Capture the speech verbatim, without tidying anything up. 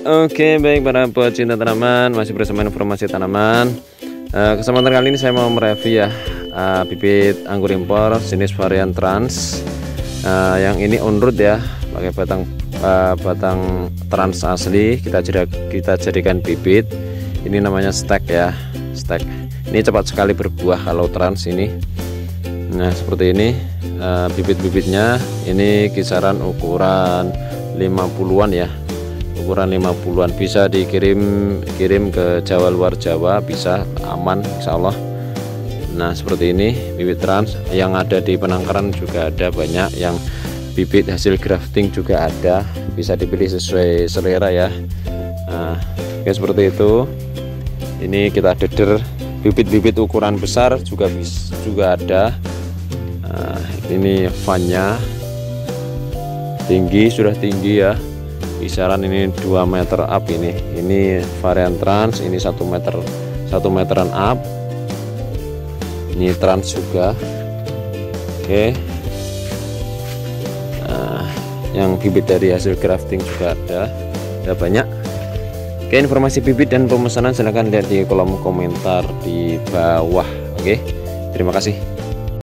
Oke, baik para pecinta tanaman, masih bersama informasi tanaman. Uh, kesempatan kali ini saya mau mereview ya uh, bibit anggur impor jenis varian trans. Uh, yang ini on root ya, pakai batang uh, batang trans asli. Kita jadi kita jadikan bibit. Ini namanya stek ya, stek. Ini cepat sekali berbuah kalau trans ini. Nah seperti ini uh, bibit-bibitnya. Ini kisaran ukuran lima puluhan ya. Ukuran lima puluhan, bisa dikirim kirim ke Jawa, luar Jawa bisa aman insya Allah. Nah seperti ini bibit trans yang ada di Penangkaran juga ada banyak, yang bibit hasil grafting juga ada, bisa dipilih sesuai selera ya. Nah ya seperti itu. Ini kita deder bibit-bibit ukuran besar juga bisa juga ada. Nah, ini vannya tinggi, sudah tinggi ya, kisaran ini dua meter up. Ini ini varian trans, ini satu meter satu meteran up. Ini trans juga. Oke. Nah, yang bibit dari hasil grafting juga ada ada banyak. Oke, informasi bibit dan pemesanan silahkan lihat di kolom komentar di bawah. Oke, terima kasih.